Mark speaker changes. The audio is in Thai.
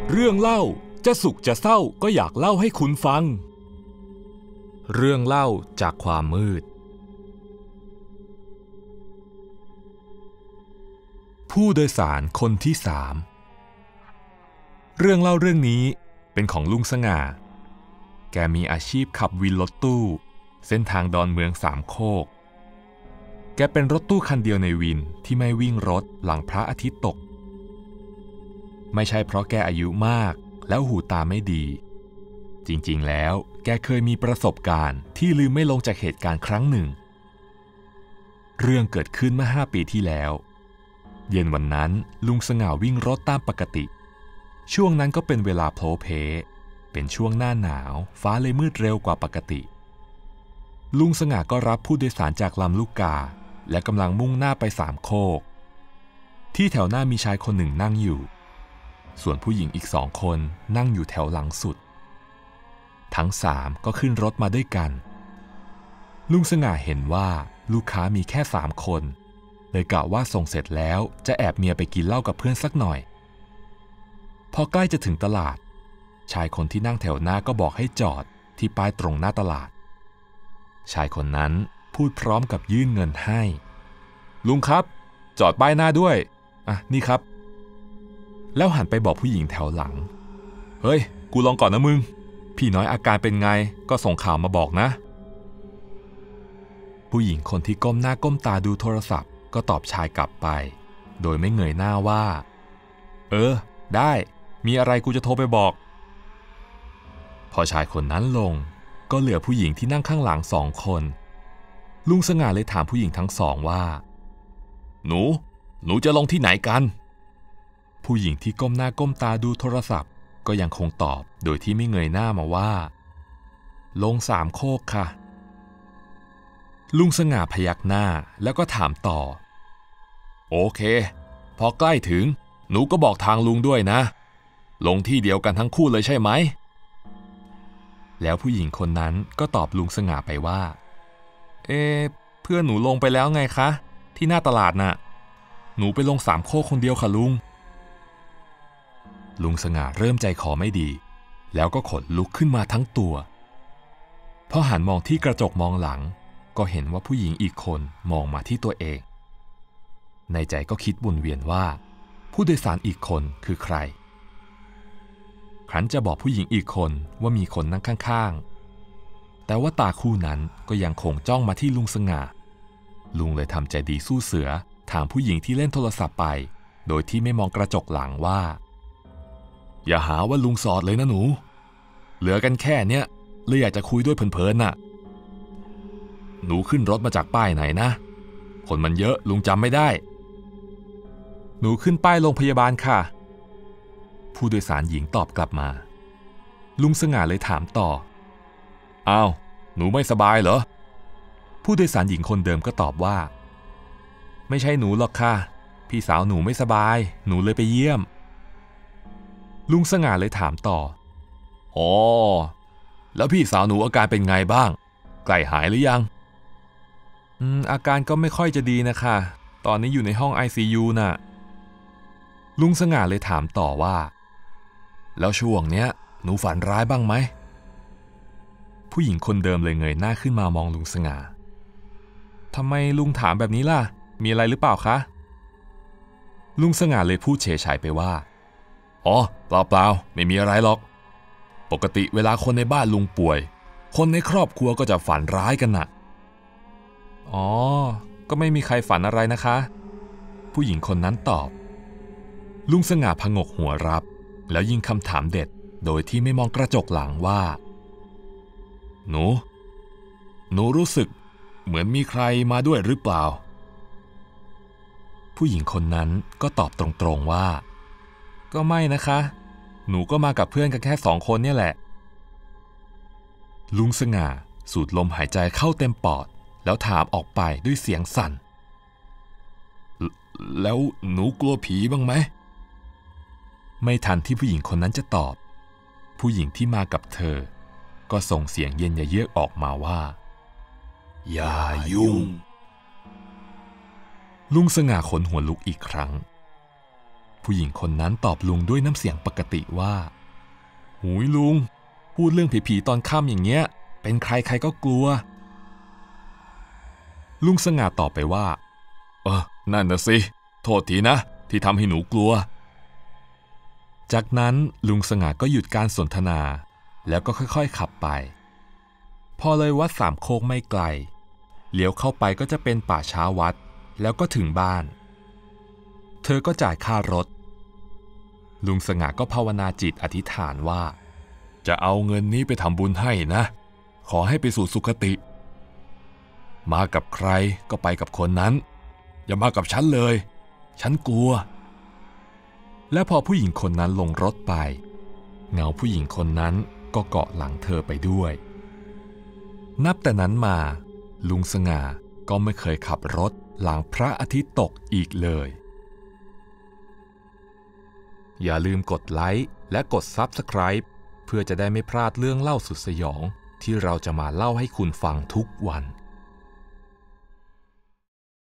Speaker 1: เรื่องเล่าจะสุขจะเศร้าก็อยากเล่าให้คุณฟังเรื่องเล่าจากความมืดผู้โดยสารคนที่3เรื่องเล่าเรื่องนี้เป็นของลุงสง่าแกมีอาชีพขับวินรถตู้เส้นทางดอนเมืองสามโคกแกเป็นรถตู้คันเดียวในวินที่ไม่วิ่งรถหลังพระอาทิตย์ตกไม่ใช่เพราะแกอายุมากแล้วหูตาไม่ดีจริงๆแล้วแกเคยมีประสบการณ์ที่ลืมไม่ลงจากเหตุการณ์ครั้งหนึ่งเรื่องเกิดขึ้นเมื่อ5 ปีที่แล้วเย็นวันนั้นลุงสง่าวิ่งรถตามปกติช่วงนั้นก็เป็นเวลาโผล่เพเป็นช่วงหน้าหนาวฟ้าเลยมืดเร็วกว่าปกติลุงสง่าก็รับผู้โดยสารจากลำลูกกาและกำลังมุ่งหน้าไปสามโคกที่แถวหน้ามีชายคนหนึ่งนั่งอยู่ส่วนผู้หญิงอีก2 คนนั่งอยู่แถวหลังสุดทั้ง3ก็ขึ้นรถมาด้วยกันลุงสง่าเห็นว่าลูกค้ามีแค่3 คนเลยกะว่าส่งเสร็จแล้วจะแอบเมียไปกินเหล้ากับเพื่อนสักหน่อยพอใกล้จะถึงตลาดชายคนที่นั่งแถวหน้าก็บอกให้จอดที่ป้ายตรงหน้าตลาดชายคนนั้นพูดพร้อมกับยื่นเงินให้ลุงครับจอดป้ายหน้าด้วยนี่ครับแล้วหันไปบอกผู้หญิงแถวหลังเฮ้ยกูลองก่อนนะมึงพี่น้อยอาการเป็นไงก็ส่งข่าวมาบอกนะผู้หญิงคนที่ก้มหน้าก้มตาดูโทรศัพท์ก็ตอบชายกลับไปโดยไม่เงยหน้าว่าได้มีอะไรกูจะโทรไปบอกพอชายคนนั้นลงก็เหลือผู้หญิงที่นั่งข้างหลัง2 คนลุงสง่าเลยถามผู้หญิงทั้ง2ว่าหนูจะลงที่ไหนกันผู้หญิงที่ก้มหน้าก้มตาดูโทรศัพท์ก็ยังคงตอบโดยที่ไม่เงยหน้ามาว่าลงสามโคกค่ะลุงสง่าพยักหน้าแล้วก็ถามต่อโอเคพอใกล้ถึงหนูก็บอกทางลุงด้วยนะลงที่เดียวกันทั้งคู่เลยใช่ไหมแล้วผู้หญิงคนนั้นก็ตอบลุงสง่าไปว่าเพื่อนหนูลงไปแล้วไงคะที่หน้าตลาดน่ะหนูไปลงสามโคกคนเดียวค่ะลุงสง่าเริ่มใจคอไม่ดีแล้วก็ขนลุกขึ้นมาทั้งตัวพอหันมองที่กระจกมองหลังก็เห็นว่าผู้หญิงอีกคนมองมาที่ตัวเองในใจก็คิดวนเวียนว่าผู้โดยสารอีกคนคือใครครั้นจะบอกผู้หญิงอีกคนว่ามีคนนั่งข้างๆแต่ว่าตาคู่นั้นก็ยังคงจ้องมาที่ลุงสง่าลุงเลยทำใจดีสู้เสือถามผู้หญิงที่เล่นโทรศัพท์ไปโดยที่ไม่มองกระจกหลังว่าอย่าหาว่าลุงสอดเลยนะหนูเหลือกันแค่เนี้ยเลยอยากจะคุยด้วยเพลินๆน่ะหนูขึ้นรถมาจากป้ายไหนนะคนมันเยอะลุงจำไม่ได้หนูขึ้นป้ายโรงพยาบาลค่ะผู้โดยสารหญิงตอบกลับมาลุงสง่าเลยถามต่ออ้าวหนูไม่สบายเหรอผู้โดยสารหญิงคนเดิมก็ตอบว่าไม่ใช่หนูหรอกค่ะพี่สาวหนูไม่สบายหนูเลยไปเยี่ยมลุงสง่าเลยถามต่ออ๋อแล้วพี่สาวหนูอาการเป็นไงบ้างใกล้หายหรือยังอาการก็ไม่ค่อยจะดีนะคะตอนนี้อยู่ในห้อง ICU น่ะลุงสง่าเลยถามต่อว่าแล้วช่วงเนี้ยหนูฝันร้ายบ้างไหมผู้หญิงคนเดิมเลยเงยหน้าขึ้นมามองลุงสง่าทำไมลุงถามแบบนี้ล่ะมีอะไรหรือเปล่าคะลุงสง่าเลยพูดเฉยๆไปว่าอ๋อเปล่าไม่มีอะไรหรอกปกติเวลาคนในบ้านลุงป่วยคนในครอบครัวก็จะฝันร้ายกันน่ะอ๋อก็ไม่มีใครฝันอะไรนะคะผู้หญิงคนนั้นตอบลุงสง่าผงกหัวรับแล้วยิงคำถามเด็ดโดยที่ไม่มองกระจกหลังว่าหนูรู้สึกเหมือนมีใครมาด้วยหรือเปล่าผู้หญิงคนนั้นก็ตอบตรงๆว่าก็ไม่นะคะหนูก็มากับเพื่อนกันแค่2 คนเนี่ยแหละลุงสง่าสูดลมหายใจเข้าเต็มปอดแล้วถามออกไปด้วยเสียงสั่นแล้วหนูกลัวผีบ้างไหมไม่ทันที่ผู้หญิงคนนั้นจะตอบผู้หญิงที่มากับเธอก็ส่งเสียงเย็นเยือกออกมาว่าอย่ายุ่งลุงสง่าขนหัวลุกอีกครั้งผู้หญิงคนนั้นตอบลุงด้วยน้ำเสียงปกติว่าหูยลุงพูดเรื่องผีๆตอนค่ำอย่างเงี้ยเป็นใครใครก็กลัวลุงสง่าตอบไปว่านั่นน่ะสิโทษทีนะที่ทำให้หนูกลัวจากนั้นลุงสง่าก็หยุดการสนทนาแล้วก็ค่อยๆขับไปพอเลยวัดสามโคกไม่ไกลเลี้ยวเข้าไปก็จะเป็นป่าช้าวัดแล้วก็ถึงบ้านเธอก็จ่ายค่ารถลุงสง่าก็ภาวนาจิตอธิษฐานว่าจะเอาเงินนี้ไปทำบุญให้นะขอให้ไปสู่สุคติมากับใครก็ไปกับคนนั้นอย่ามากับฉันเลยฉันกลัวและพอผู้หญิงคนนั้นลงรถไปเงาผู้หญิงคนนั้นก็เกาะหลังเธอไปด้วยนับแต่นั้นมาลุงสง่าก็ไม่เคยขับรถหลังพระอาทิตย์ตกอีกเลยอย่าลืมกดไลค์และกด Subscribe เพื่อจะได้ไม่พลาดเรื่องเล่าสุดสยองที่เราจะมาเล่าให้คุณฟังทุกวัน